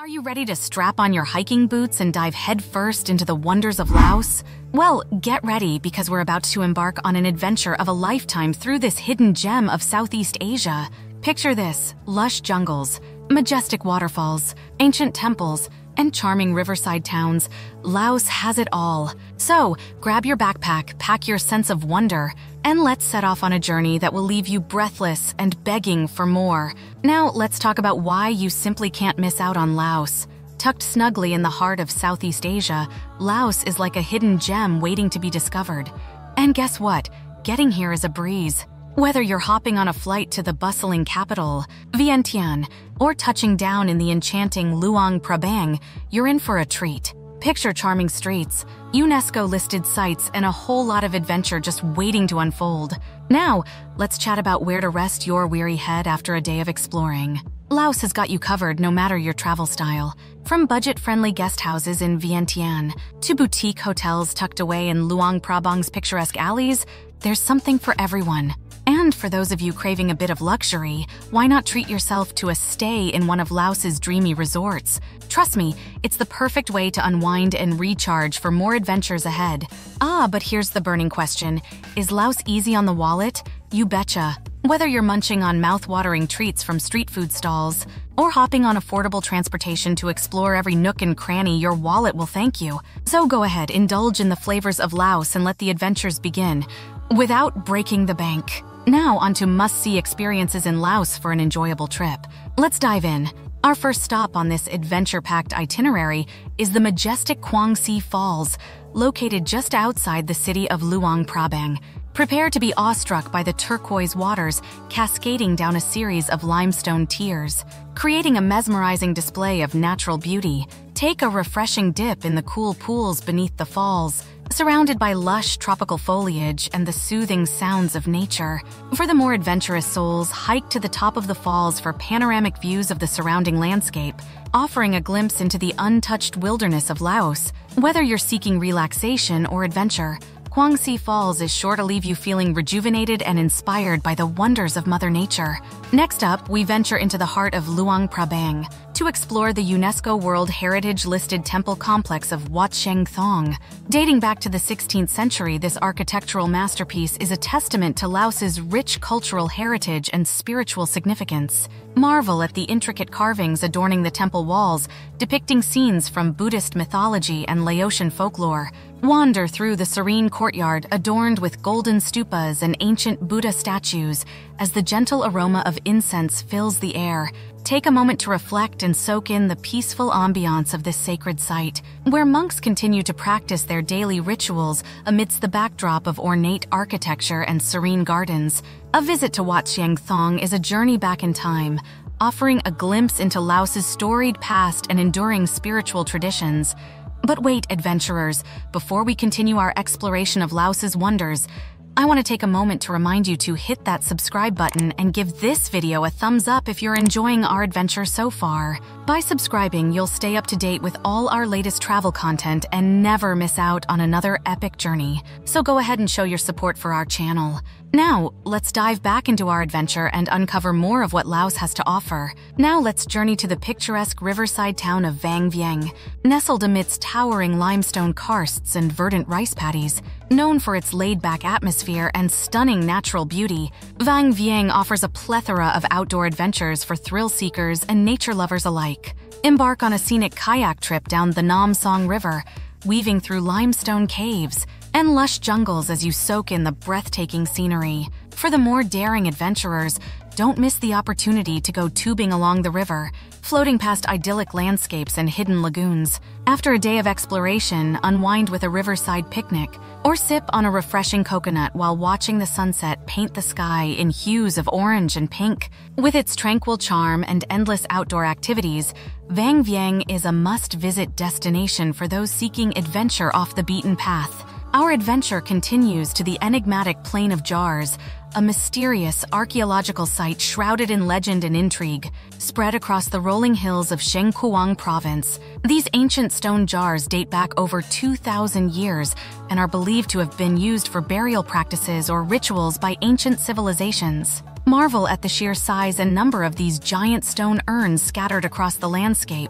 Are you ready to strap on your hiking boots and dive headfirst into the wonders of Laos? Well, get ready because we're about to embark on an adventure of a lifetime through this hidden gem of Southeast Asia. Picture this: lush jungles, majestic waterfalls, ancient temples, and charming riverside towns. Laos has it all. So, grab your backpack, pack your sense of wonder, and let's set off on a journey that will leave you breathless and begging for more. Now, let's talk about why you simply can't miss out on Laos. Tucked snugly in the heart of Southeast Asia, Laos is like a hidden gem waiting to be discovered. And guess what? Getting here is a breeze. Whether you're hopping on a flight to the bustling capital, Vientiane, or touching down in the enchanting Luang Prabang, you're in for a treat. Picture charming streets, UNESCO-listed sites, and a whole lot of adventure just waiting to unfold. Now, let's chat about where to rest your weary head after a day of exploring. Laos has got you covered no matter your travel style. From budget-friendly guest houses in Vientiane to boutique hotels tucked away in Luang Prabang's picturesque alleys, there's something for everyone. And for those of you craving a bit of luxury, why not treat yourself to a stay in one of Laos's dreamy resorts? Trust me, it's the perfect way to unwind and recharge for more adventures ahead. But here's the burning question. Is Laos easy on the wallet? You betcha. Whether you're munching on mouth-watering treats from street food stalls or hopping on affordable transportation to explore every nook and cranny, your wallet will thank you. So go ahead, indulge in the flavors of Laos and let the adventures begin without breaking the bank. Now onto must-see experiences in Laos for an enjoyable trip. Let's dive in. Our first stop on this adventure-packed itinerary is the majestic Quang Si Falls, located just outside the city of Luang Prabang. Prepare to be awestruck by the turquoise waters cascading down a series of limestone tiers, creating a mesmerizing display of natural beauty. Take a refreshing dip in the cool pools beneath the falls, surrounded by lush tropical foliage and the soothing sounds of nature. For the more adventurous souls, hike to the top of the falls for panoramic views of the surrounding landscape, offering a glimpse into the untouched wilderness of Laos. Whether you're seeking relaxation or adventure, Quang Si Falls is sure to leave you feeling rejuvenated and inspired by the wonders of Mother Nature. Next up, we venture into the heart of Luang Prabang to explore the UNESCO World Heritage-listed temple complex of Wat Sieng Thong. Dating back to the 16th century, this architectural masterpiece is a testament to Laos's rich cultural heritage and spiritual significance. Marvel at the intricate carvings adorning the temple walls, depicting scenes from Buddhist mythology and Laotian folklore. Wander through the serene courtyard adorned with golden stupas and ancient Buddha statues as the gentle aroma of incense fills the air. Take a moment to reflect and soak in the peaceful ambiance of this sacred site, where monks continue to practice their daily rituals amidst the backdrop of ornate architecture and serene gardens. A visit to Wat Sieng Thong is a journey back in time, offering a glimpse into Laos's storied past and enduring spiritual traditions. But wait, adventurers, before we continue our exploration of Laos's wonders, I want to take a moment to remind you to hit that subscribe button and give this video a thumbs up if you're enjoying our adventure so far. By subscribing, you'll stay up to date with all our latest travel content and never miss out on another epic journey. So go ahead and show your support for our channel. Now, let's dive back into our adventure and uncover more of what Laos has to offer. Now let's journey to the picturesque riverside town of Vang Vieng. Nestled amidst towering limestone karsts and verdant rice paddies, known for its laid-back atmosphere and stunning natural beauty, Vang Vieng offers a plethora of outdoor adventures for thrill-seekers and nature lovers alike. Embark on a scenic kayak trip down the Nam Song River, weaving through limestone caves and lush jungles as you soak in the breathtaking scenery. For the more daring adventurers, don't miss the opportunity to go tubing along the river, floating past idyllic landscapes and hidden lagoons. After a day of exploration, unwind with a riverside picnic, or sip on a refreshing coconut while watching the sunset paint the sky in hues of orange and pink. With its tranquil charm and endless outdoor activities, Vang Vieng is a must-visit destination for those seeking adventure off the beaten path. Our adventure continues to the enigmatic Plain of Jars, a mysterious archaeological site shrouded in legend and intrigue, spread across the rolling hills of Shengkuang Province. These ancient stone jars date back over 2,000 years and are believed to have been used for burial practices or rituals by ancient civilizations. Marvel at the sheer size and number of these giant stone urns scattered across the landscape,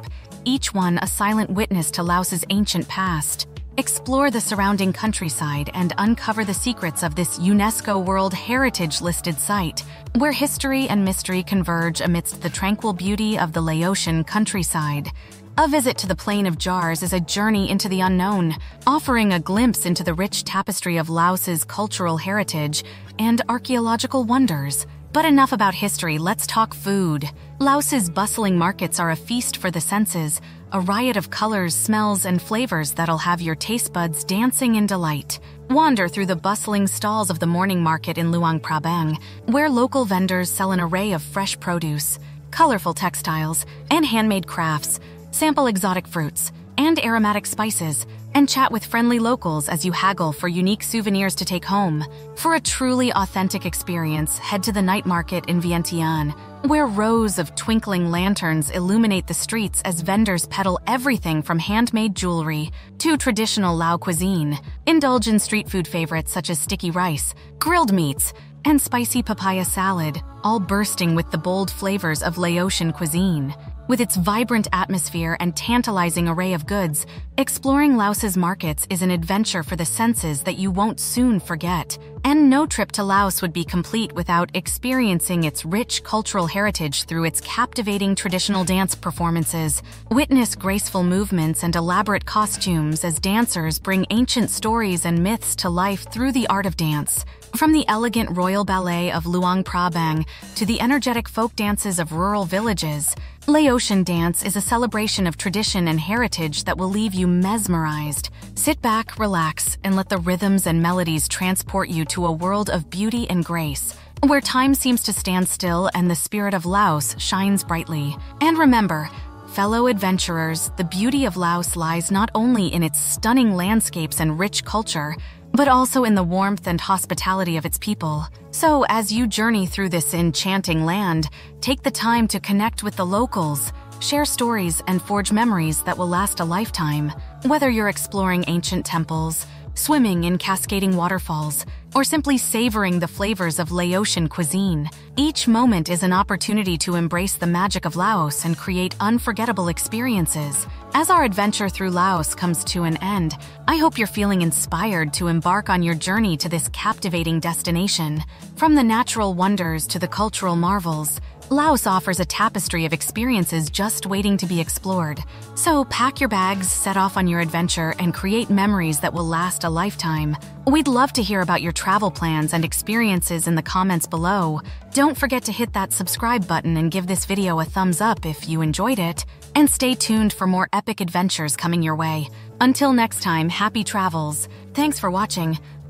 each one a silent witness to Laos's ancient past. Explore the surrounding countryside and uncover the secrets of this UNESCO World Heritage-listed site, where history and mystery converge amidst the tranquil beauty of the Laotian countryside. A visit to the Plain of Jars is a journey into the unknown, offering a glimpse into the rich tapestry of Laos's cultural heritage and archaeological wonders. But enough about history, let's talk food. Laos's bustling markets are a feast for the senses, a riot of colors, smells, and flavors that'll have your taste buds dancing in delight. Wander through the bustling stalls of the morning market in Luang Prabang, where local vendors sell an array of fresh produce, colorful textiles, and handmade crafts. Sample exotic fruits and aromatic spices, and chat with friendly locals as you haggle for unique souvenirs to take home. For a truly authentic experience, head to the night market in Vientiane, where rows of twinkling lanterns illuminate the streets as vendors peddle everything from handmade jewelry to traditional Lao cuisine. Indulge in street food favorites such as sticky rice, grilled meats, and spicy papaya salad, all bursting with the bold flavors of Laotian cuisine. With its vibrant atmosphere and tantalizing array of goods, exploring Laos's markets is an adventure for the senses that you won't soon forget. And no trip to Laos would be complete without experiencing its rich cultural heritage through its captivating traditional dance performances. Witness graceful movements and elaborate costumes as dancers bring ancient stories and myths to life through the art of dance. From the elegant royal ballet of Luang Prabang to the energetic folk dances of rural villages, Laotian dance is a celebration of tradition and heritage that will leave you mesmerized. Sit back, relax, and let the rhythms and melodies transport you to a world of beauty and grace, where time seems to stand still and the spirit of Laos shines brightly. And remember, fellow adventurers, the beauty of Laos lies not only in its stunning landscapes and rich culture, but also in the warmth and hospitality of its people. So, as you journey through this enchanting land, take the time to connect with the locals, share stories, and forge memories that will last a lifetime. Whether you're exploring ancient temples, swimming in cascading waterfalls, or simply savoring the flavors of Laotian cuisine, each moment is an opportunity to embrace the magic of Laos and create unforgettable experiences. As our adventure through Laos comes to an end, I hope you're feeling inspired to embark on your journey to this captivating destination. From the natural wonders to the cultural marvels, Laos offers a tapestry of experiences just waiting to be explored. So pack your bags, set off on your adventure, and create memories that will last a lifetime. We'd love to hear about your travel plans and experiences in the comments below. Don't forget to hit that subscribe button and give this video a thumbs up if you enjoyed it. And stay tuned for more epic adventures coming your way. Until next time, happy travels. Thanks for watching.